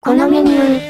このメニュー。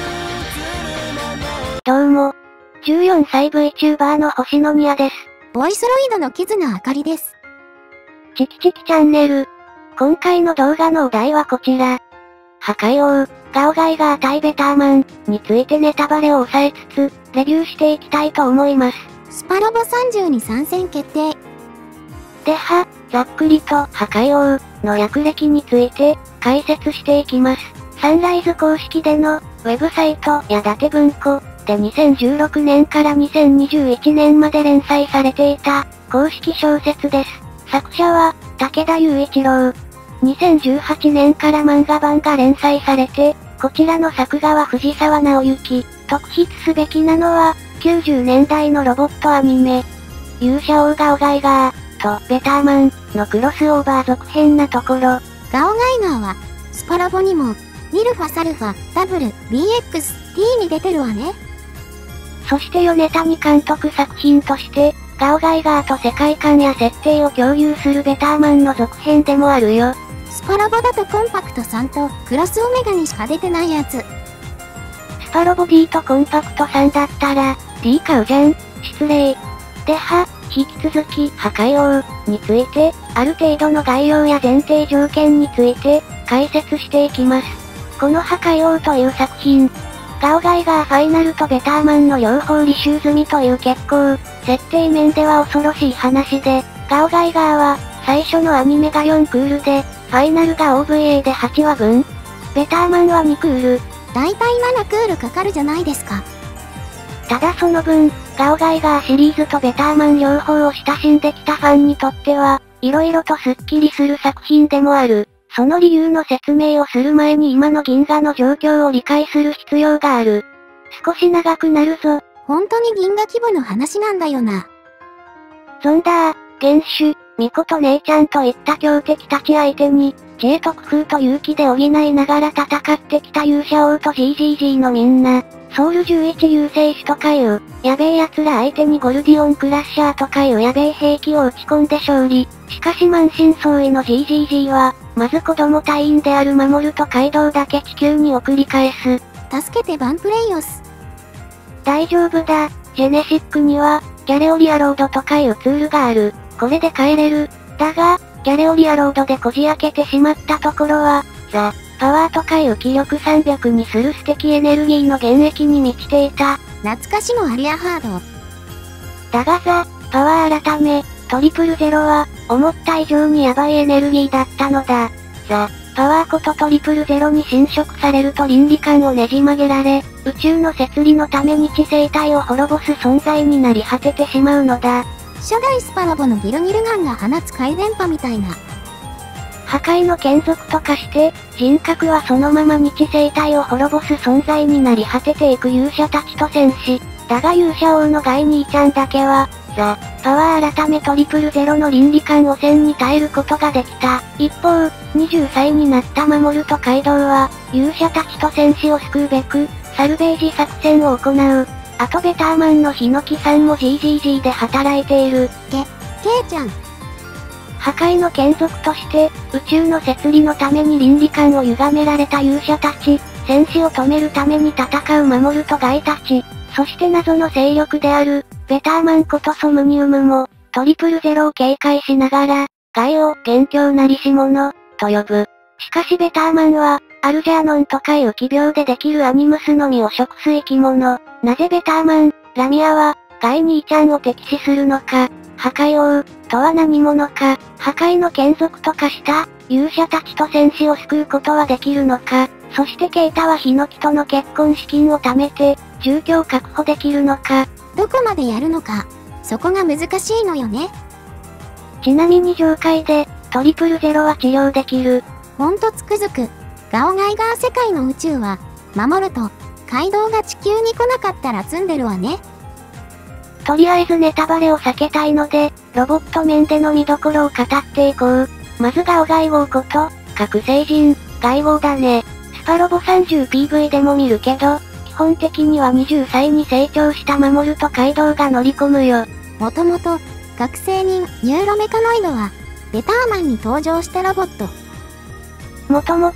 どうも。14歳 VTuber の星野ニアです。 ボイスロイドのキズナあかりです。 チキチキチャンネル。今回の動画のお題はこちら。破壊王、ガオガイガー対ベターマンについてネタバレを抑えつつ、レビューしていきたいと思います。 スパロボ30に参戦決定。 では、ざっくりと破壊王の略歴について解説していきます。サンライズ公式でのウェブサイトや伊達文庫で2016年から2021年まで連載されていた公式小説です。作者は武田雄一郎。2018年から漫画版が連載されて、こちらの作画は藤沢直之。特筆すべきなのは、90年代のロボットアニメ、勇者王ガオガイガーとベターマンのクロスオーバー続編なところ。 ガオガイガーは、スパロボにも、ニルファサルファ、ダブル、BX、T に出てるわね。 そして米谷監督作品として、ガオガイガーと世界観や設定を共有するベターマンの続編でもあるよ。 スパロボだとコンパクト3とクロスオメガにしか出てないやつ。 スパロボ D とコンパクト3だったら、D 買うじゃん。失礼。では、引き続き破壊王について、ある程度の概要や前提条件について解説していきます。この破壊王という作品、ガオガイガーファイナルとベターマンの両方履修済みという結構、設定面では恐ろしい話で、ガオガイガーは、最初のアニメが4クールで、ファイナルが OVA で8話分、ベターマンは2クール。 だいたい7クールかかるじゃないですか。 ただその分、ガオガイガーシリーズとベターマン両方を親しんできたファンにとっては、色々とスッキリする作品でもある。その理由の説明をする前に今の銀河の状況を理解する必要がある。少し長くなるぞ。 本当に銀河規模の話なんだよな。 ゾンダー、元首、ミコと姉ちゃんといった強敵たち相手に、知恵と工夫と勇気で補いながら戦ってきた勇者王と GGG のみんな、ソウル11優勢種とかいう、やべえ奴ら相手にゴルディオンクラッシャーとかいうやべえ兵器を打ち込んで勝利。しかし満身創痍の GGG は、まず子供隊員である守るとカイドウだけ地球に送り返す。 助けてバンプレイオス。 大丈夫だ、ジェネシックには、ギャレオリアロードとかいうツールがある。これで帰れる。だが、ギャレオリアロードでこじ開けてしまったところは、ザ・パワーとかいう気力300にする素敵エネルギーの原液に満ちていた。 懐かしのアリアハード。 だがザ・パワー改め、トリプルゼロは、思った以上にヤバいエネルギーだったのだ。ザ・パワーことトリプルゼロに侵食されると倫理観をねじ曲げられ、宇宙の摂理のために地生態を滅ぼす存在になり果ててしまうのだ。 初代スパロボのギルギルガンが放つ怪電波みたいな。 破壊の眷属と化して、人格はそのままに地生態を滅ぼす存在になり果てていく勇者たちと戦士。だが勇者王のガイ兄ちゃんだけは、ザ・パワー改めトリプルゼロの倫理観汚染に耐えることができた。一方、20歳になった守るとカイドウは、勇者たちと戦士を救うべく、サルベージ作戦を行う。あとベターマンのヒノキさんも GGG で働いている。 ケイちゃん。 破壊の眷属として、宇宙の摂理のために倫理観を歪められた勇者たち、戦士を止めるために戦う守るとガイたち、そして謎の勢力である、ベターマンことソムニウムも、トリプルゼロを警戒しながら、ガイを元凶なりし者、と呼ぶ。しかしベターマンは、アルジャーノンとかいう奇病でできるアニムスのみを食す生き物。なぜベターマン、ラミアは、ガイ兄ちゃんを敵視するのか。破壊王、とは何者か。破壊の眷属と化した、勇者たちと戦士を救うことはできるのか。そしてケイタはヒノキとの結婚資金を貯めて、住居を確保できるのか。 どこまでやるのか。そこが難しいのよね。 ちなみに上界で、トリプルゼロは治療できる。 ほんとつくづく。ガオガイガー世界の宇宙は、守ると、カイドウが地球に来なかったら積んでるわね。 とりあえずネタバレを避けたいので、ロボット面での見どころを語っていこう。まずガオガイゴーこと、各星人、ガイゴーだね。スパロボ 30PV でも見るけど、基本的には20歳に成長した守るとカイドウが乗り込むよ。 もともと、学生人、ニューロメカノイドは、ベターマンに登場したロボット。 もともと、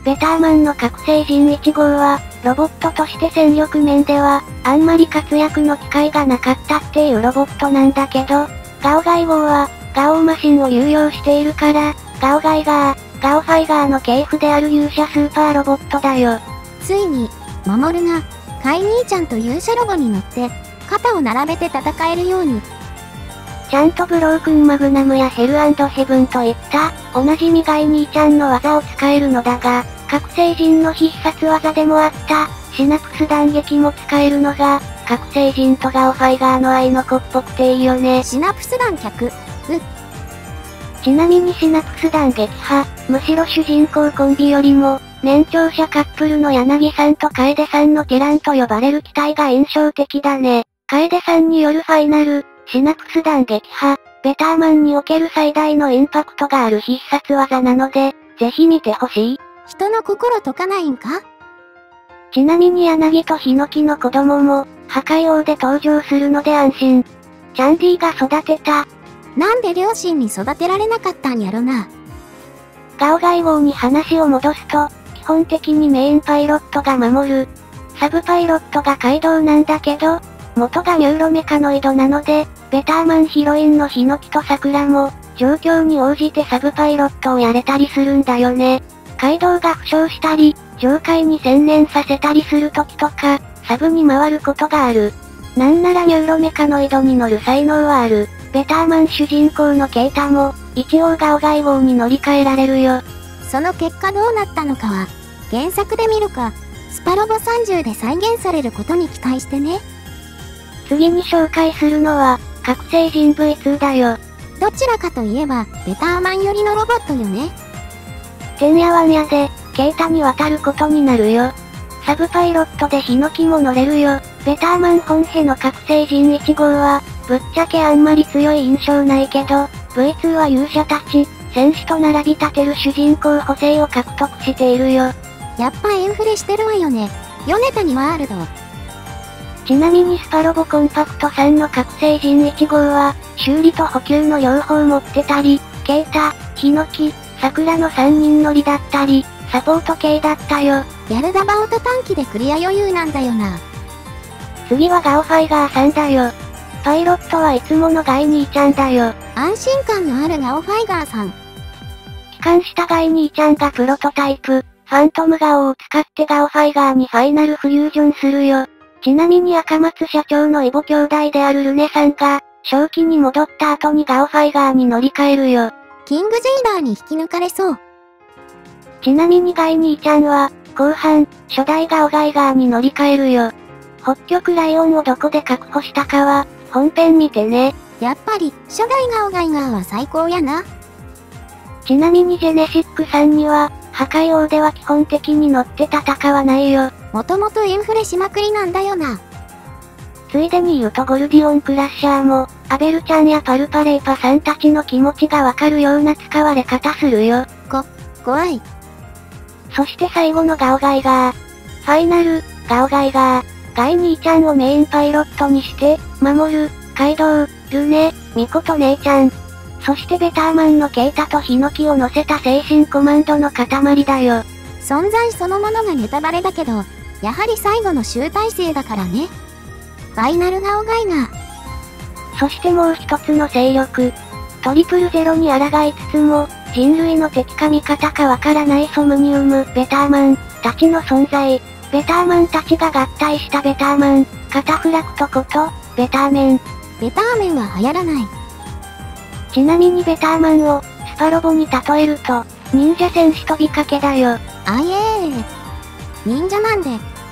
ベターマンの覚醒人1号は、ロボットとして戦力面では、あんまり活躍の機会がなかったっていうロボットなんだけど、ガオガイ号は、ガオマシンを有用しているから、ガオガイガー、ガオファイガーの系譜である勇者スーパーロボットだよ。 ついに、マモルが、カイ兄ちゃんと勇者ロボに乗って、肩を並べて戦えるように。 ちゃんとブロークンマグナムやヘル&ヘブンといった、おなじみガイ兄ちゃんの技を使えるのだが、覚醒人の必殺技でもあった、シナプス弾撃も使えるのが、覚醒人とガオファイガーの愛の子っぽくていいよね。 シナプス弾脚。 ちなみにシナプス弾撃破、むしろ主人公コンビよりも、年長者カップルの柳さんと楓さんのティランと呼ばれる機体が印象的だね。楓さんによるファイナル、シナプス弾撃破、ベターマンにおける最大のインパクトがある必殺技なので、ぜひ見てほしい。 人の心解かないんか？ ちなみに柳とヒノキの子供も、破壊王で登場するので安心。チャンディが育てた。 なんで両親に育てられなかったんやろな。 ガオガイ号に話を戻すと、基本的にメインパイロットが守る。サブパイロットがカイドウなんだけど、元がニューロメカノイドなので、ベターマンヒロインのヒノキとサクラも、状況に応じてサブパイロットをやれたりするんだよね。カイドウが負傷したり、上階に専念させたりする時とか、サブに回ることがある。なんならニューロメカノイドに乗る才能はある。ベターマン主人公のケイタも、一応ガオガイ号に乗り換えられるよ。 その結果どうなったのかは、原作で見るか、スパロボ30で再現されることに期待してね。 次に紹介するのは、覚醒人 V2 だよ。 どちらかといえば、ベターマン寄りのロボットよね。 てんやわんやで、ケイタに渡ることになるよ。サブパイロットでヒノキも乗れるよ。ベターマン本編の覚醒人1号は、ぶっちゃけあんまり強い印象ないけど、V2 は勇者たち、戦士と並び立てる主人公補正を獲得しているよ。 やっぱインフレしてるわよね。米谷ワールド。 ちなみにスパロボコンパクト3の覚醒人1号は、修理と補給の両方持ってたり、ケイタ、ヒノキ、桜の3人乗りだったり、サポート系だったよ。 やるだバオと短期でクリア余裕なんだよな。 次はガオファイガーさんだよ。パイロットはいつものガイ兄ちゃんだよ。 安心感のあるガオファイガーさん。 帰還したガイ兄ちゃんがプロトタイプ、ファントムガオを使ってガオファイガーにファイナルフュージョンするよ。ちなみに赤松社長の異母兄弟であるルネさんが、正気に戻った後にガオファイガーに乗り換えるよ。 キングジェイダーに引き抜かれそう。 ちなみにガイ兄ちゃんは、後半、初代ガオガイガーに乗り換えるよ。北極ライオンをどこで確保したかは、本編見てね。 やっぱり、初代ガオガイガーは最高やな。 ちなみにジェネシックさんには、破壊王では基本的に乗って戦わないよ。 もともとインフレしまくりなんだよな。 ついでに言うとゴルディオンクラッシャーも、アベルちゃんやパルパレイパさんたちの気持ちがわかるような使われ方するよ。 怖い。 そして最後のガオガイガー。ファイナル、ガオガイガー。ガイ兄ちゃんをメインパイロットにして、守る、カイドウ、ルネ、ミコと姉ちゃん。そしてベターマンのケイタとヒノキを乗せた精神コマンドの塊だよ。 存在そのものがネタバレだけど、やはり最後の集大成だからね。ファイナルガオガイガー。 そしてもう一つの勢力。トリプルゼロに抗いつつも、人類の敵か味方かわからないソムニウム、ベターマン、たちの存在。ベターマンたちが合体したベターマン、カタフラクトこと、ベターメン。 ベターメンは流行らない。 ちなみにベターマンを、スパロボに例えると、忍者戦士飛びかけだよ。 あいえー。忍者なんで。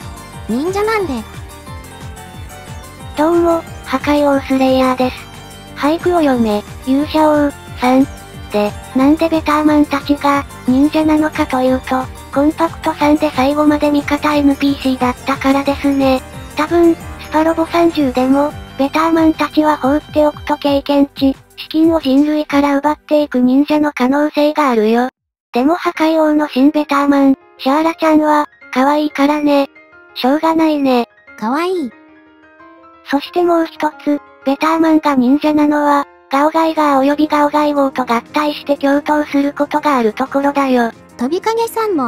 どうも、破壊王スレイヤーです。俳句を読め、勇者王、さん。で、なんでベターマンたちが、忍者なのかというと、コンパクト3で最後まで味方 NPC だったからですね。多分、スパロボ30でも、ベターマンたちは放っておくと経験値、資金を人類から奪っていく忍者の可能性があるよ。でも破壊王の新ベターマン、シャーラちゃんは、可愛いからね。しょうがないね。 かわいい。 そしてもう一つ、ベターマンが忍者なのは、ガオガイガー及びガオガイ号と合体して共闘することがあるところだよ。 飛び影さんも、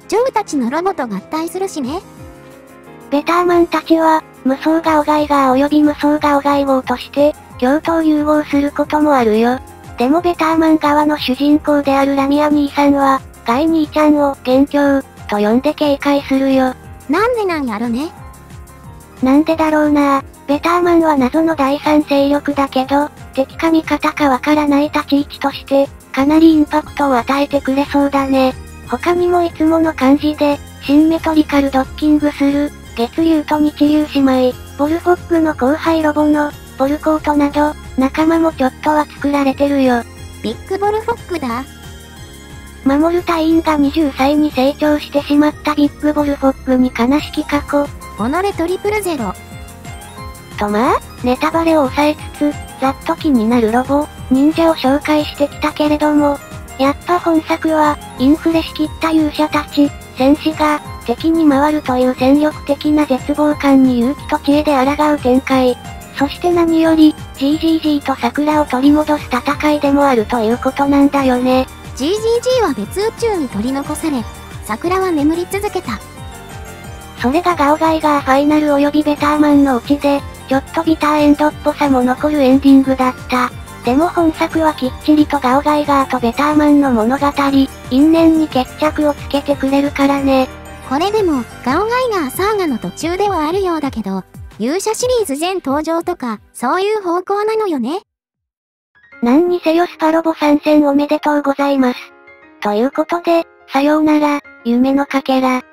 ジョブたちのロボと合体するしね。 ベターマンたちは、無双ガオガイガー及び無双ガオガイ号として、共闘融合することもあるよ。でもベターマン側の主人公であるラミア兄さんは、ガイ兄ちゃんを元凶、と呼んで警戒するよ。 なんでなんやろね。 なんでだろうな。ベターマンは謎の第三勢力だけど、敵か味方かわからない立ち位置として、かなりインパクトを与えてくれそうだね。他にもいつもの感じで、シンメトリカルドッキングする、月竜と日竜姉妹、ボルフォッグの後輩ロボの、ボルコートなど、仲間もちょっとは作られてるよ。 ビッグボルフォッグだ。 守る隊員が20歳に成長してしまったビッグボルフォッグに悲しき過去。 己トリプルゼロ。 とまあ、ネタバレを抑えつつ、ざっと気になるロボ、忍者を紹介してきたけれども、やっぱ本作は、インフレしきった勇者たち、戦士が、敵に回るという戦力的な絶望感に勇気と知恵で抗う展開。そして何より、GGG と桜を取り戻す戦いでもあるということなんだよね。 GGG は別宇宙に取り残され、桜は眠り続けた。 それがガオガイガーファイナル及びベターマンのうちで、ちょっとビターエンドっぽさも残るエンディングだった。でも本作はきっちりとガオガイガーとベターマンの物語、因縁に決着をつけてくれるからね。 これでも、ガオガイガーサーガの途中ではあるようだけど、勇者シリーズ全登場とか、そういう方向なのよね。 なんにせよスパロボ参戦おめでとうございます。ということで、さようなら、夢のかけら。